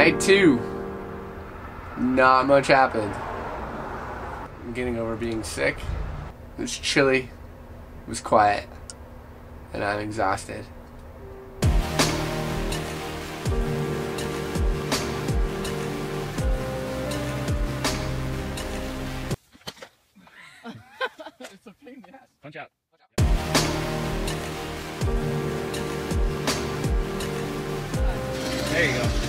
Night 2. Not much happened. I'm getting over being sick. It was chilly. It was quiet. And I'm exhausted. It's a pain in the ass. Punch out. There you go.